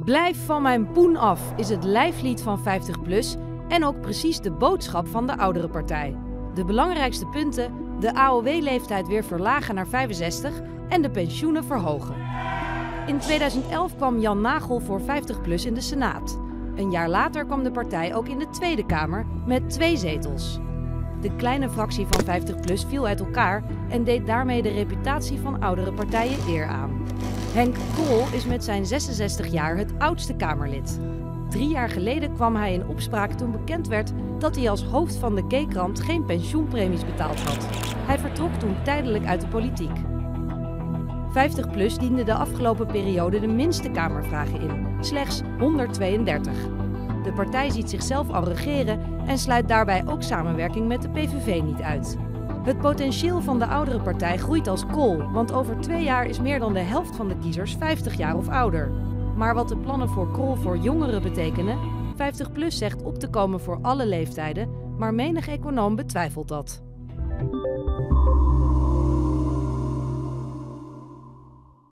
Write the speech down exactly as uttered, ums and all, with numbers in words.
Blijf van mijn poen af is het lijflied van vijftig plus en ook precies de boodschap van de oudere partij. De belangrijkste punten: de A O W-leeftijd weer verlagen naar vijfenzestig en de pensioenen verhogen. In tweeduizend elf kwam Jan Nagel voor vijftig plus in de Senaat. Een jaar later kwam de partij ook in de Tweede Kamer met twee zetels. De kleine fractie van vijftig plus viel uit elkaar en deed daarmee de reputatie van oudere partijen eer aan. Henk Krol is met zijn zesenzestig jaar het oudste Kamerlid. Drie jaar geleden kwam hij in opspraak toen bekend werd dat hij als hoofd van de K-krant geen pensioenpremies betaald had. Hij vertrok toen tijdelijk uit de politiek. vijftig plus diende de afgelopen periode de minste Kamervragen in, slechts honderdtweeëndertig. De partij ziet zichzelf al regeren en sluit daarbij ook samenwerking met de P V V niet uit. Het potentieel van de oudere partij groeit als kool, want over twee jaar is meer dan de helft van de kiezers vijftig jaar of ouder. Maar wat de plannen voor Krol voor jongeren betekenen? vijftig plus zegt op te komen voor alle leeftijden, maar menig econoom betwijfelt dat.